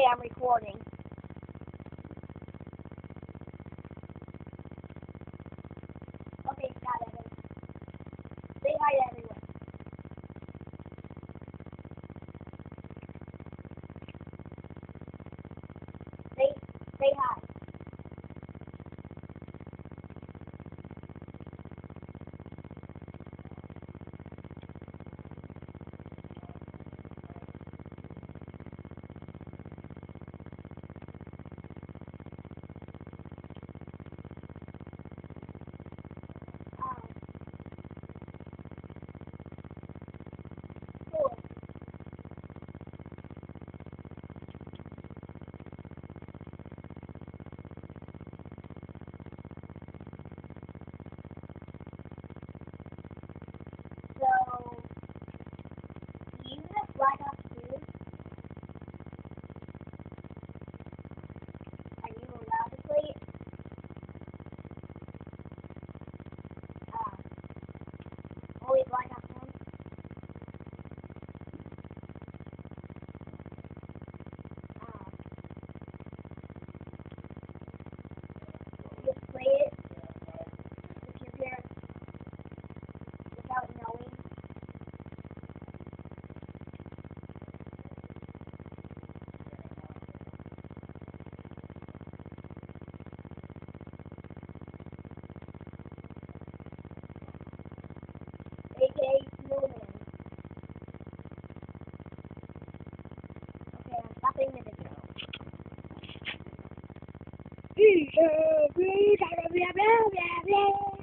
I'm recording. Okay, got it. Say hi to everyone. Say hi. Cool. So, do you have Black Ops 2? Are you allowed to play it? Only Black Ops 1? Just play it with your parents without knowing. AKA Snowman. Okay, I'm stopping the video.